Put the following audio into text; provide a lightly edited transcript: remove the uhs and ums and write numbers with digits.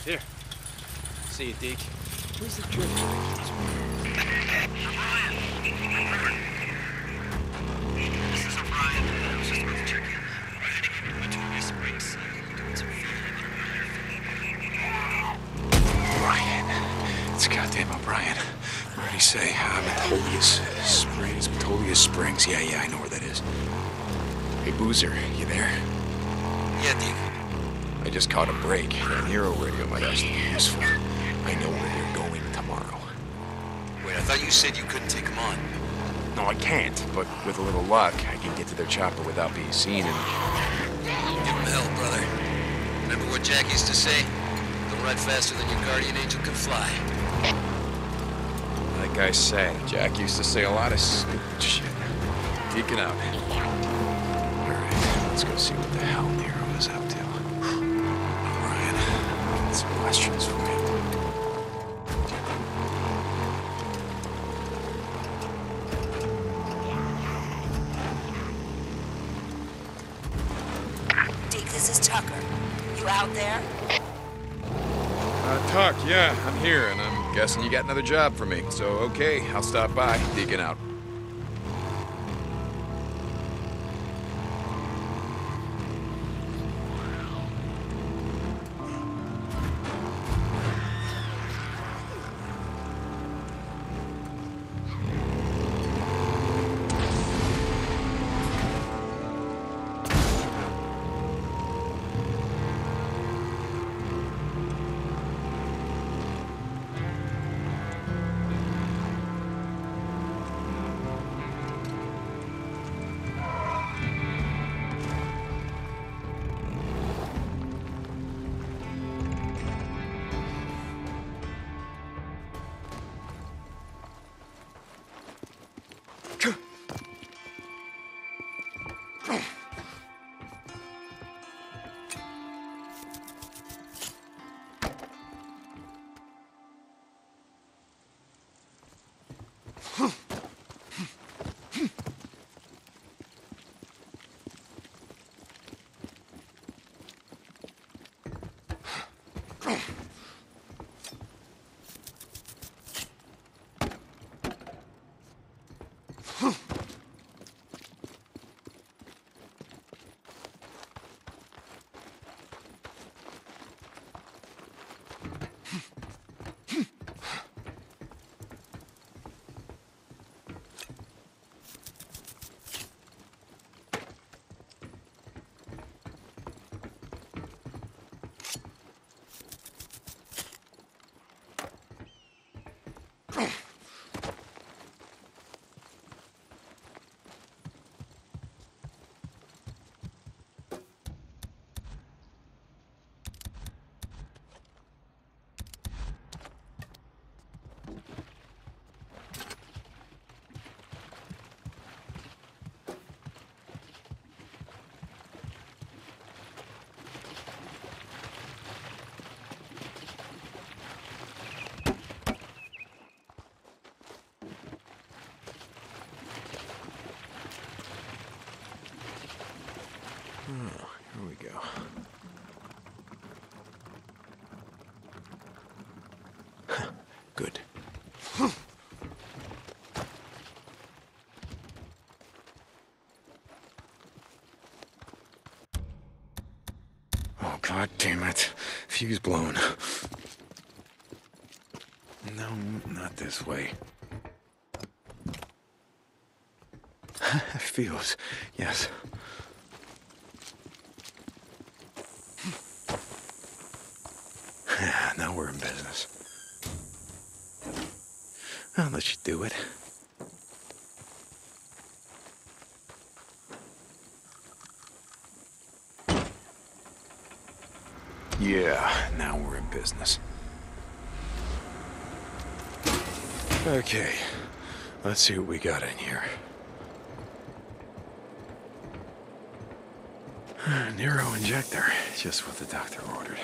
Here. See you, Deke. Who's the jerk? This is O'Brien. I was just about to check in. We're heading into Notorious Springs. Doing some Brian. It's goddamn O'Brien. What did he say? Metolius Springs. Metolius Springs. Yeah, I know where that is. Hey, Boozer, you there? Yeah, Deacon. I just caught a break. That NERO radio might have something useful. I know where you're going tomorrow. Wait, I thought you said you couldn't take them on. No, I can't, but with a little luck, I can get to their chopper without being seen and... Give them hell, brother. Remember what Jack used to say? Don't ride faster than your guardian angel can fly. Like I said, Jack used to say a lot of stupid shit. Deacon out. Alright, let's go see what the hell NERO is up to. Ryan, I got some questions for you. Deke, this is Tucker. You out there? Tuck, yeah, I'm here, and I'm guessing you got another job for me. So, okay, I'll stop by. Deacon out. Oh, here we go. Good. Oh, God damn it. Fuse blown. No, not this way. Fuse, yes. Now we're in business. I'll let you do it. Yeah, now we're in business. Okay, let's see what we got in here. NERO injector, just what the doctor ordered.